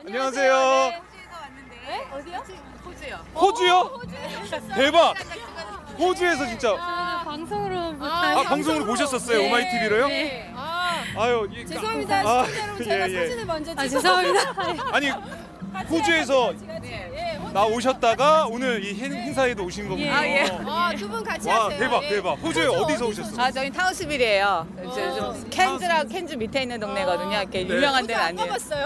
안녕하세요. 호주에서 왔는데. 네? 어디요? 호주요. 호주요? 호주에 대박. 호주에서 진짜. 방송으로 방송으로 보셨었어요? 네. 오마이 TV로요? 네. 아유, 죄송합니다. 시청자 여러분 제가 사진을 먼저 죄송합니다. 아니 호주에서 네. 나오셨다가 오늘 이 행사에도 오신 거군요. 예. 두 분 같이 와 하세요. 대박 예. 대박. 호주에 어디서 오셨어요? 저희 타운스빌이에요. 캔즈 밑에 있는 동네거든요. 이렇게 유명한 데는 안 아니에요. 가봤어요.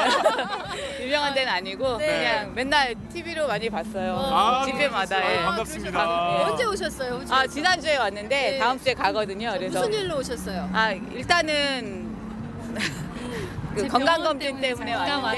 유명한 데는 아니고 네. 그냥 맨날 TV로 많이 봤어요. 집회마다. 아유, 예. 반갑습니다. 예. 언제 오셨어요? 호주? 지난주에 왔는데 네. 다음 주에 가거든요. 그래서 무슨 일로 오셨어요? 일단은 그 건강검진 때문에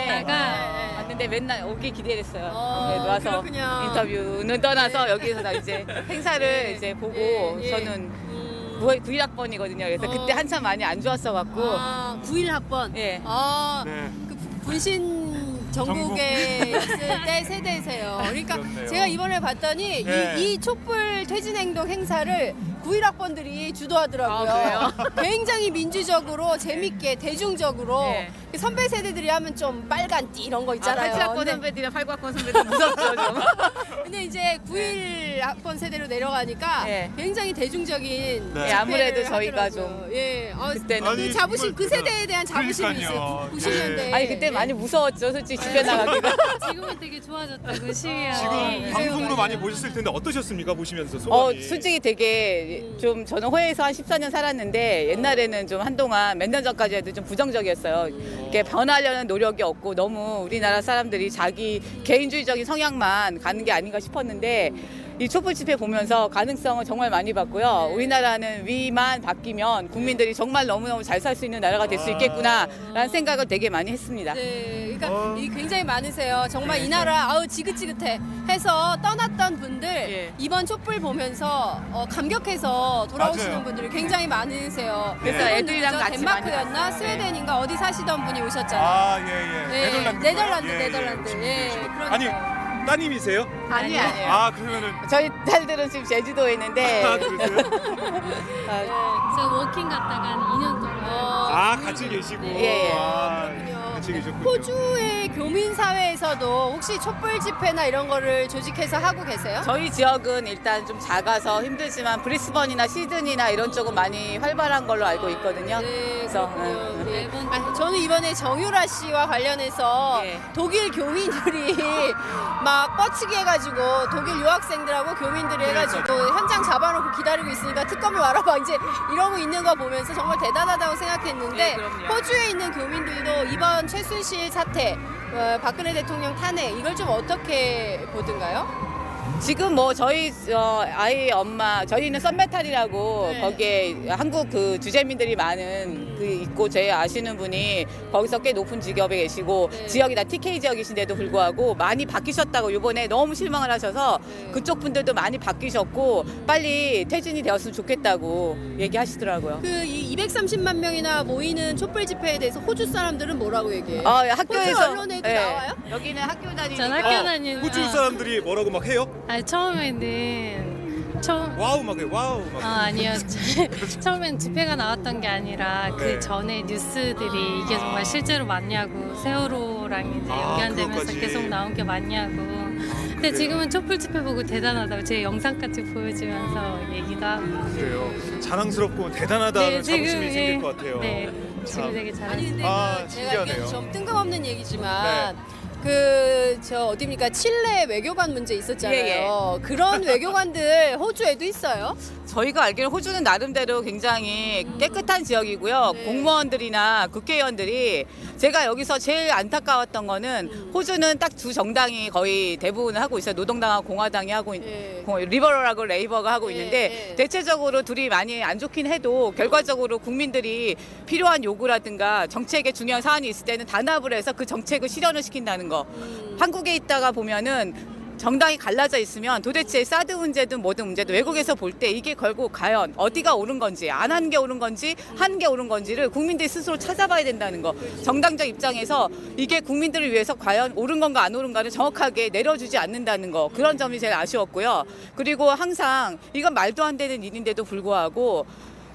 왔는데 맨날 오기 기대했어요. 그래도 와서 그렇군요. 인터뷰는 떠나서 여기서 나 이제 행사를 이제 보고 저는 91학번이거든요. 그래서 그때 한참 많이 안 좋았어 갖고 91학번. 예. 네. 그 분신 전국에 있을 때 세대세요. 그러니까 그렇네요. 제가 이번에 봤더니 네. 이 촛불 퇴진행동 행사를 91학번들이 주도하더라고요. 아, 굉장히 민주적으로 재밌게 대중적으로 네. 선배 세대들이 하면 좀 빨간 띠 이런 거 있잖아요. 87학번 근데- 선배들이랑 89학번 선배들 무섭죠 좀. 근데 이제 91학번 세대로 내려가니까 네. 굉장히 대중적인 네. 예, 아무래도 집회를 저희가 하더라고요. 좀 예. 그때는 아니, 그 자부심 정말 그 세대에 대한 자부심이 그러니까요. 있어요. 90년대. 아니 그때 많이 무서웠죠 솔직히 집회 나가기가. 지금은 되게 좋아졌다고 시위하고 지금 방송으로 맞아요. 많이 보셨을 텐데 어떠셨습니까? 보시면서 소감이. 솔직히 되게 좀 저는 호에서 한 14년 살았는데 옛날에는 좀 한동안 몇 년 전까지 해도 좀 부정적이었어요. 이렇게 변하려는 노력이 없고 너무 우리나라 사람들이 자기 개인주의적인 성향만 가는 게 아닌가 싶었는데 이 촛불 집회 보면서 가능성을 정말 많이 봤고요. 우리나라는 위만 바뀌면 국민들이 정말 너무너무 잘 살 수 있는 나라가 될 수 있겠구나라는 생각을 되게 많이 했습니다. 네, 그러니까 이 굉장히 많으세요. 정말 이 나라 지긋지긋해 해서 떠났던 분들 예. 이번 촛불 보면서 감격해서 돌아오시는 맞아요. 분들이 굉장히 많으세요. 그래서 이번 애들이랑 누구죠? 같이 많이 덴마크였나 왔어요. 스웨덴인가 어디 사시던 분이 오셨잖아요. 예예. 네, 네덜란드. 네덜란드. 예, 아니 그러니까요. 따님이세요? 아니에요. 그러면은 저희 딸들은 지금 제주도에 있는데 그러세요? 저 워킹 갔다가 한 2년 동안 같이 계시고. 예, 예. 같이 계셨군요. 호주의 교민 사회에서도 혹시 촛불 집회나 이런 거를 조직해서 하고 계세요? 저희 지역은 일단 좀 작아서 힘들지만 브리스번이나 시드니나 이런 쪽은 많이 활발한 걸로 알고 있거든요. 네, 그래서 그렇군요. 네. 매번 저는 이번에 정유라 씨와 관련해서 예. 독일 교민들이 막 뻗치기 해가지고 독일 유학생들하고 교민들이 해가지고 현장 잡아놓고 기다리고 있으니까 특검이 와라봐 이제 이러고 있는 거 보면서 정말 대단하다고 생각했는데 예, 그럼요. 호주에 있는 교민들도 이번 최순실 사태 박근혜 대통령 탄핵 이걸 좀 어떻게 보든가요? 지금 뭐 저희 아이 엄마 저희는 썬메탈이라고 네. 거기에 한국 그 주재민들이 많은 그 있고 제 아시는 분이 거기서 꽤 높은 직업에 계시고 네. 지역이 다 TK 지역이신데도 불구하고 많이 바뀌셨다고 이번에 너무 실망을 하셔서 네. 그쪽 분들도 많이 바뀌셨고 빨리 퇴진이 되었으면 좋겠다고 얘기하시더라고요. 그 이 230만 명이나 모이는 촛불 집회에 대해서 호주 사람들은 뭐라고 얘기해요? 학교에서 호주 언론에도 나와요? 여기는 학교 다니니까 전 학교 다니는 호주 사람들이 뭐라고 막 해요? 처음에는 와우 막 해. 와우 막. 아니요. 처음엔 집회가 나왔던 게 아니라 네. 그 전에 뉴스들이 이게 정말 실제로 맞냐고 세월호랑 이제 연관되면서 그것까지. 계속 나온 게 맞냐고. 근데 그래요? 지금은 촛불 집회 보고 대단하다고 제 영상까지 보여주면서 얘기도 하고. 그래요. 자랑스럽고 대단하다는 자부심이 예. 생길 것 같아요. 네, 참. 지금 되게 아니 잘하시네요. 근데 제가 신기하네요. 이게 좀 뜬금없는 얘기지만 네. 어딥니까 칠레 외교관 문제 있었잖아요. 예, 그런 외교관들 호주에도 있어요? 저희가 알기로 호주는 나름대로 굉장히 깨끗한 지역이고요. 네. 공무원들이나 국회의원들이 제가 여기서 제일 안타까웠던 거는 호주는 딱 두 정당이 거의 대부분 하고 있어요. 노동당하고 공화당이 하고 예. 리버럴하고 레이버가 하고 예, 있는데 예. 대체적으로 둘이 많이 안 좋긴 해도 결과적으로 국민들이 필요한 요구라든가 정책에 중요한 사안이 있을 때는 단합을 해서 그 정책을 실현을 시킨다는 거. 한국에 있다가 보면은 정당이 갈라져 있으면 도대체 사드 문제든 뭐든 문제든 외국에서 볼 때 이게 결국 과연 어디가 옳은 건지 안 한 게 옳은 건지 한 게 옳은 건지를 국민들이 스스로 찾아봐야 된다는 거. 정당적 입장에서 이게 국민들을 위해서 과연 옳은 건가 안 옳은가를 정확하게 내려주지 않는다는 거. 그런 점이 제일 아쉬웠고요. 그리고 항상 이건 말도 안 되는 일인데도 불구하고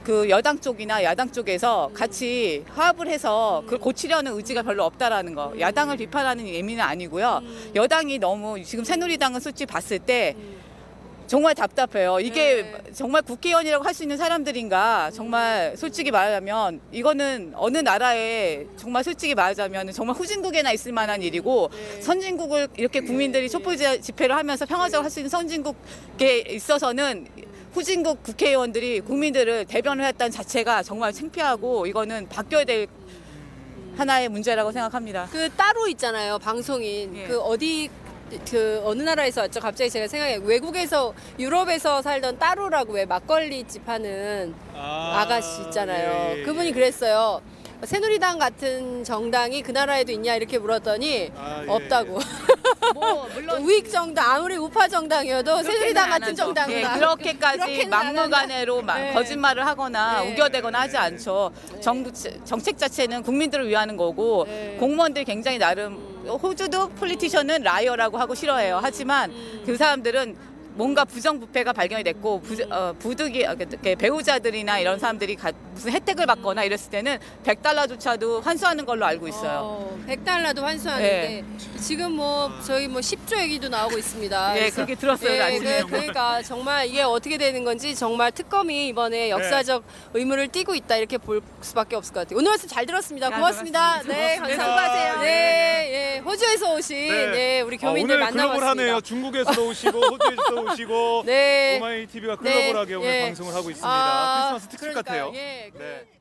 그 여당 쪽이나 야당 쪽에서 같이 화합을 해서 그걸 고치려는 의지가 별로 없다라는 거. 야당을 비판하는 의미는 아니고요. 여당이 너무 지금 새누리당은 솔직히 봤을 때 정말 답답해요. 이게 정말 국회의원이라고 할 수 있는 사람들인가. 정말 솔직히 말하자면 이거는 어느 나라에 정말 솔직히 말하자면 정말 후진국에나 있을 만한 일이고 선진국을 이렇게 국민들이 촛불 집회를 하면서 평화적으로 할 수 있는 선진국에 있어서는 후진국 국회의원들이 국민들을 대변을 했다는 자체가 정말 창피하고 이거는 바뀌어야 될 하나의 문제라고 생각합니다. 그 따로 있잖아요, 방송인. 예. 그 어느 나라에서 왔죠? 갑자기 제가 생각해. 외국에서 유럽에서 살던 따로라고 왜 막걸리 집 하는 아가씨 있잖아요. 예, 예, 그분이 예. 그랬어요. 새누리당 같은 정당이 그 나라에도 있냐 이렇게 물었더니 아, 예, 없다고. 뭐 물론 우익 정당 아무리 우파 정당이어도 새누리당 같은 정당은 예, 안- 그렇게까지 그렇게는 안 막무가내로 네. 거짓말을 하거나 네. 우겨대거나 하지 않죠. 정책 자체는 국민들을 위하는 거고 네. 공무원들 굉장히 나름 호주도 폴리티션은 라이어라고 하고 싫어해요. 하지만 그 사람들은 뭔가 부정부패가 발견이 됐고 부득이 배우자들이나 이런 사람들이 무슨 혜택을 받거나 이랬을 때는 $100조차도 환수하는 걸로 알고 있어요. 100달러도 환수하는데 지금 뭐 저희 뭐 10조 얘기도 나오고 있습니다. 예, 그래서 그렇게 들었어요, 아침에. 그러니까 정말 이게 어떻게 되는 건지 정말 특검이 이번에 역사적 의무를 띠고 있다 이렇게 볼 수밖에 없을 것 같아요. 오늘 말씀 잘 들었습니다. 고맙습니다. 네, 고맙습니다. 감사합니다. 수고하세요. 네, 예, 호주에서 오신 네, 우리 교민들 오늘 만나봤습니다. 글로벌하네요. 중국에서도 오시고 호주에서도 오시고 네. 오마이 TV가 글로벌하게 네, 오늘 예. 방송을 하고 있습니다. 아, 크리스마스 특집 그러니까요. 같아요. 예, 네.